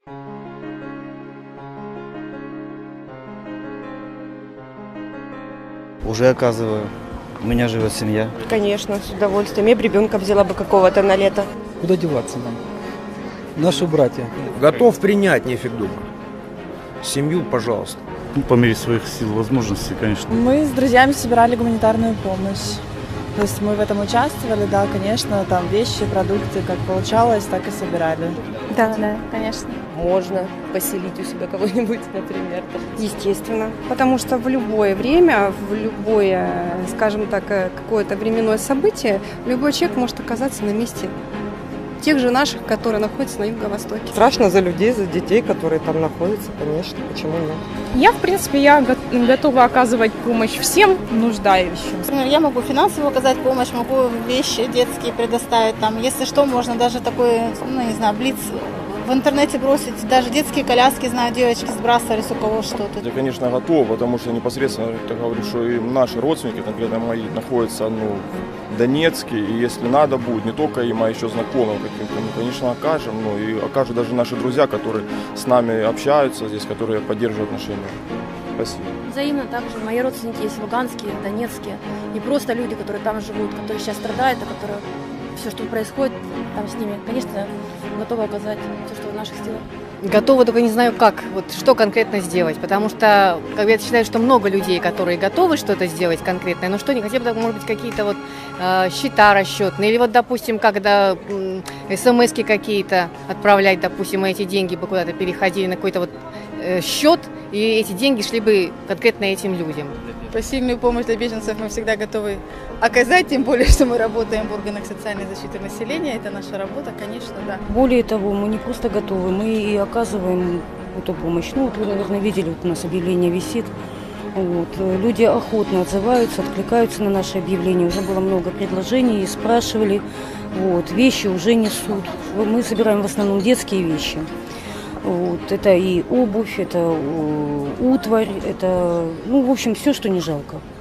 Уже оказываю. У меня живет семья. Конечно, с удовольствием. Я бы ребенка взяла бы какого-то на лето. Куда деваться нам? Наши братья. Готов принять, нефиг думать. Семью, пожалуйста. По мере своих сил, возможностей, конечно. Мы с друзьями собирали гуманитарную помощь. То есть мы в этом участвовали, да, конечно, там вещи, продукты, как получалось, так и собирали. Да, конечно. Можно поселить у себя кого-нибудь, например. Естественно. Потому что в любое время, в любое, скажем так, какое-то временное событие, любой человек может оказаться на месте тех же наших, которые находятся на юго-востоке. Страшно за людей, за детей, которые там находятся, конечно. Почему нет? Я, в принципе, готова оказывать помощь всем нуждающимся. Я могу финансово оказать помощь, могу вещи детские предоставить. Там, если что, можно даже такой, не знаю, блиц в интернете бросить. Даже детские коляски, знаю, девочки сбрасывались у кого что-то. Я, конечно, готов, потому что непосредственно, я говорю, что и наши родственники, конкретно мои, находятся в Донецке. И если надо будет, не только им, а еще знакомым каким-то, мы, конечно, окажем. И окажут даже наши друзья, которые с нами общаются здесь, которые поддерживают отношения. Спасибо. Взаимно также мои родственники есть в Луганске, в Донецке. И просто люди, которые там живут, которые сейчас страдают, и которые все, что происходит там с ними, конечно, готовы оказать все, что в наших силах. Готова, только не знаю как, что конкретно сделать, потому что я считаю, что много людей, которые готовы что-то сделать конкретное, но что не хотя бы, может быть, какие-то счета расчетные, или допустим, когда смс-ки какие-то отправлять, допустим, эти деньги бы куда-то переходили на какой-то счет, и эти деньги шли бы конкретно этим людям. Посильную помощь для беженцев мы всегда готовы оказать, тем более, что мы работаем в органах социальной защиты населения. Это наша работа, конечно, да. Более того, мы не просто готовы, мы и оказываем эту помощь. Вы, наверное, видели, у нас объявление висит. Люди охотно отзываются, откликаются на наши объявления. Уже было много предложений, спрашивали. Вещи уже несут. Мы собираем в основном детские вещи. Это и обувь, это утварь, это, в общем, все, что не жалко.